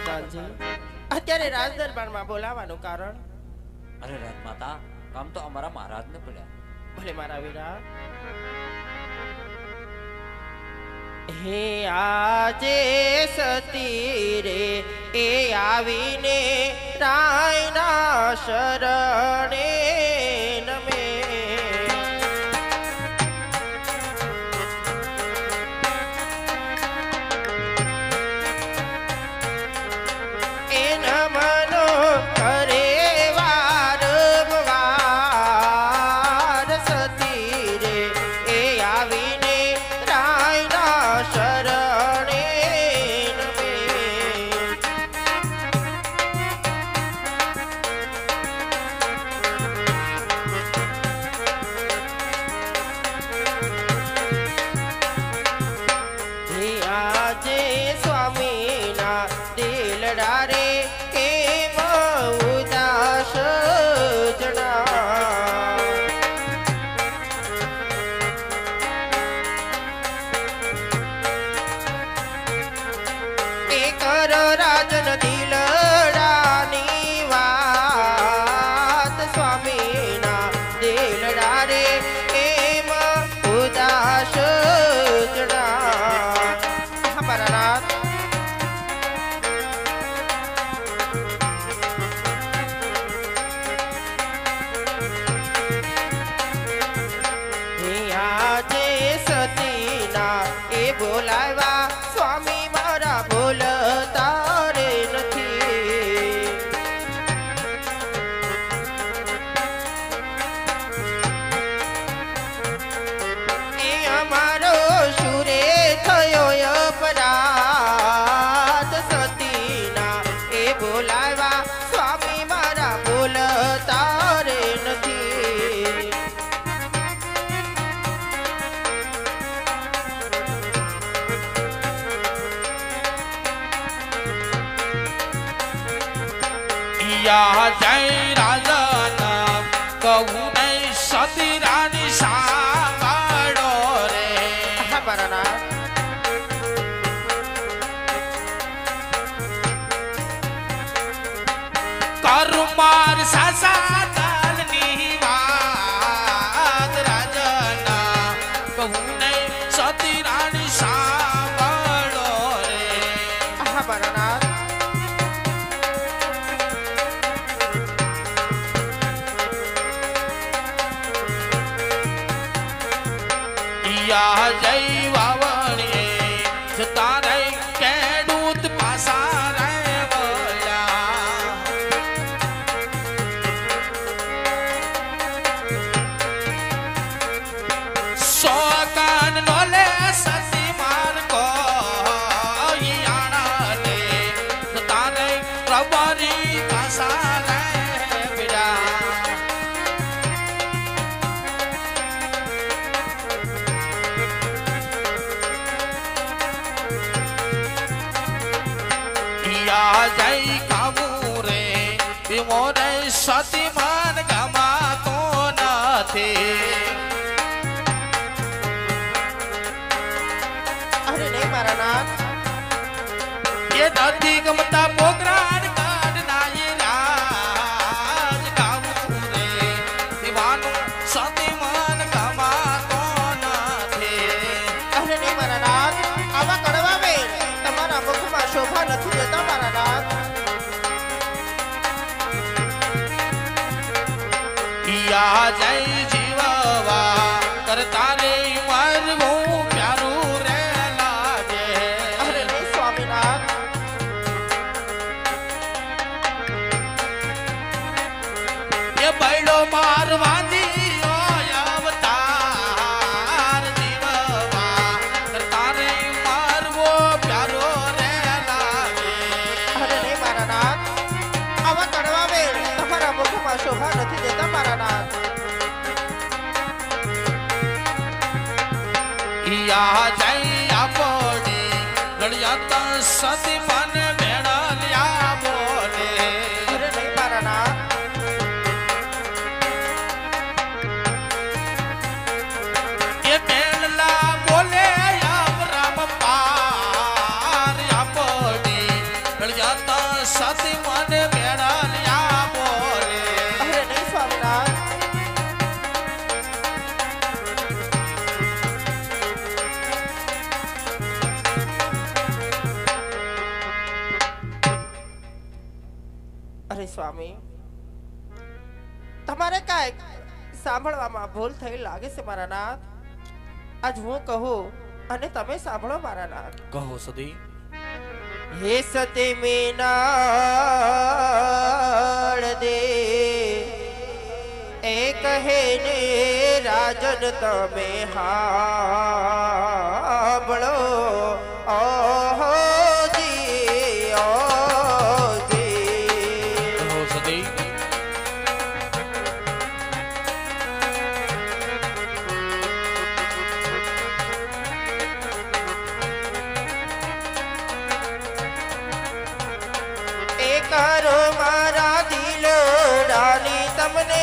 પ્રધાનજી અત્યારે રાજદરબારમાં બોલાવાનું કારણ? અરે રાજમાતા, કામ તો અમારા મહારાજને પડ્યા. ભલે મારા વીરા. હે આજે સતી રે એ આવીને રાયના શરણે નમે. એ નમનો કરે વારંવાર સતી રે એ આવીને રાયના શરણે નમે. હે આજે સ્વામીના દિલડા રે કેમ ઉદાસ જણા. એ કર રાજન દિલડાની વાત સ્વામીના દિલડા રે કેમ ઉદાસ જણા. અમારા નાથ આજે સતીના એ બોલાવ્યા સ્વામી મારા બોલતા રે નથી. એ અમારો શુરે થયો અપરાધ સતીના એ બોલાવ્યા સ્વામી મારા બોલતા રે નથી. યા જય રાજા કહું નહીં સતી રાની સાંભળો રે. અમારા નાથ કરુમાર સાસા દાલની વાત રાજના કહું નહીં સતી રાની સાંભળો રે. અમારા નાથ યા જય વાવણીએ જતા રે ખેડૂત પાસા રે બોલ્યા. સોકાન નો લે સતી માર કો યાણા લે જતા રે રબારી પાસા રે બિડા. યા જય કાબુ રે મોરે સતી મન ગમાતો નથી. અરે નહીં મારા નાથ એ નથી ગમતા પોકરાન કાઢના એ રાજ કાબુ રે દીવાનું સતી મન ગમાતો નથી. અરે નહીં મારા નાથ આવા કડવા વેણ તમારા મુખમાં શોભા નથી દેતા મારા નાથ. યા જય જીવવા કરતા રે મરવું પ્યારું રે લાગે. અરે નહીં સ્વામીનાથ એ બૈડો મારવાની અવતાર જીવવા કરતા રે મરવો પ્યારો રે લાગે. અરે નહીં મારા નાથ આવા કડવા વેણ તમારા મુખમાં શોભા નથી દેતા મારા નાથ. યા જય આપોડી લડિયાતા સતી મન મેળલ્યા બોલે. અરે નહીં મારા નાથ એ મેળલા બોલે આમ રામ પાર આપોડી લડિયાતા સતી મને મેળલ્યા બોરે અરે નહીં સ્વામિનાથ. અરે સ્વામી, તમારે કાંઈક સાંભળવામાં ભૂલ થઈ લાગે છે મારા નાથ. આજ હું કહું અને તમે સાંભળો મારા નાથ. કહો સતી. હે સતી મીનાળ દે એ કહે ને રાજન તમે હાંભળો. ઓહો જી, ઓહો જી. કહો સતી. કરો મારા દિલડાની તમને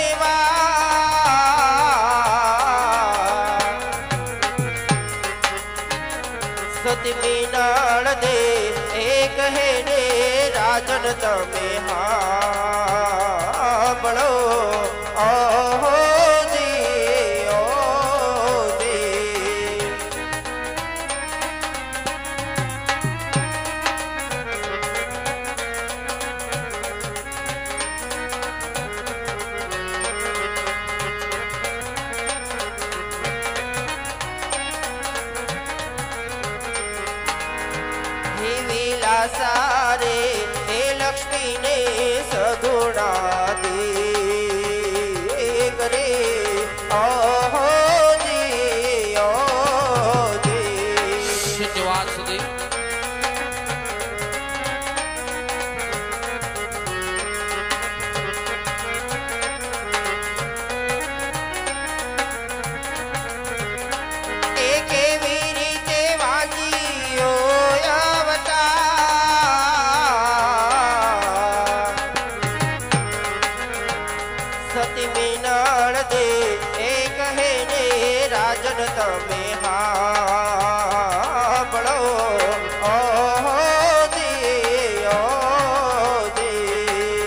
વાત. સતી મીનાળ દે એ કહે ને રાજન તમે હાંભળો. ઓહો જી, ઓહો જી. સારે હે લક્ષ્મી ને સગુણા દે કરે. ઓહો જી, ઓહો જી. સત્ય વાત સતી. એ કેવી રીતે વાગીઓ સતી મીનાળ દે એ કહે ને રાજન તમે હાંભળો. ઓહો જી, ઓહો જી.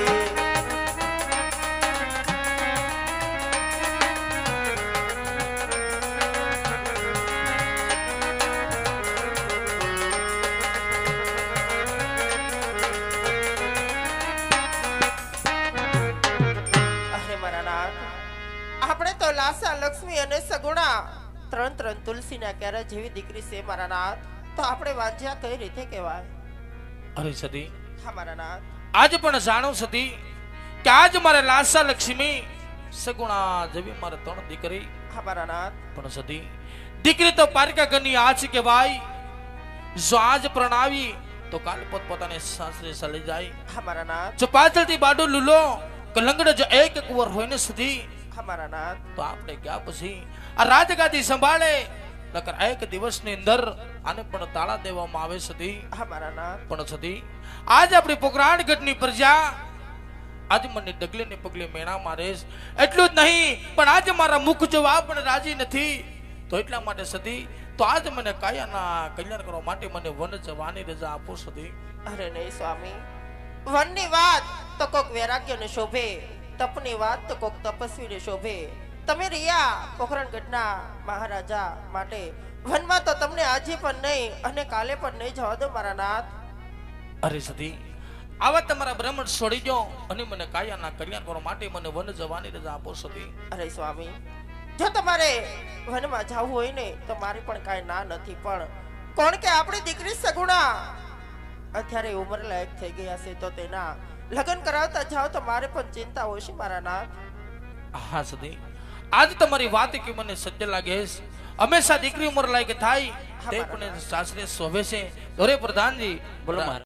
આપણે તો લાસા લક્ષ્મી અને સગુણા ત્રણ ત્રણ તુલસીના ક્યારે જેવી દીકરી છે મારા નાથ. તો આપણે વાંજ્યા કઈ રીતે કહેવાય? અરે સતી, હા મારા નાથ. આજ પણ જાણું સતી કે આજ મારે લાસા લક્ષ્મી સગુણા જેવી મારે ત્રણ દીકરી. હા મારા નાથ. પણ સતી દીકરી તો પારકા ઘરની આજ કે ભાઈ જો આજ પ્રણાવી તો કાલ પોતપોતાને સાસરે ચાલી જાય. હા મારા નાથ. જો પાછળથી બાડો લૂલો કલંગડ જો એક કુંવર હોય ને સતી મારા નાથ તો આપણે ગયા પછી આ રાજગાદી સંભાળે નકર એક દિવસની અંદર આને પણ તાળા દેવામાં આવે સતી. મારા નાથ. પણ સતી આજ આપણી પોકરાણગઢની પ્રજા આજ મને ડગલે પગલે મેણા મારે. એટલું જ નહીં પણ આજે મારા મુખ જોવા પણ રાજી નથી. તો એટલા માટે સતી તો આજ મને કાયાના કલ્યાણ કરવા માટે મને વન જવાની રજા આપો સતી. અરે નહીં સ્વામી, વનની વાત તો કોક વૈરાગ્યને શોભે, તપની વાત તો કોક તપસ્વીને શોભે. તમે રિયા પોખરણગઢના મહારાજા માટે વનમાં તો તમને આજે પણ નહીં અને કાલે પણ નહીં જવા દો મારા નાથ. અરે સતી આવા તમારા બ્રાહ્મણ છોડી દો અને મને કાયાના કલ્યાણ કરવા માટે મને વન જવાની રજા આપો સતી. અરે સ્વામી, જો તમારે વનમાં જવું હોય ને તો મારી પણ કાંઈ ના નથી, પણ કોણ કે આપણી દીકરી સગુણા અત્યારે ઉંમર લાયક થઈ ગયા છે તો તેના લગ્ન કરાવતા જાઓ તો મારે પણ ચિંતા હોય છે મારા નાથ. હા સતી આજ તમારી વાત કે મને સત્ય લાગે છે. હંમેશા દીકરી ઉંમર લાયક થાય તે પણ સાસરે શોભે છે. દોરે પ્રધાનજી બોલો.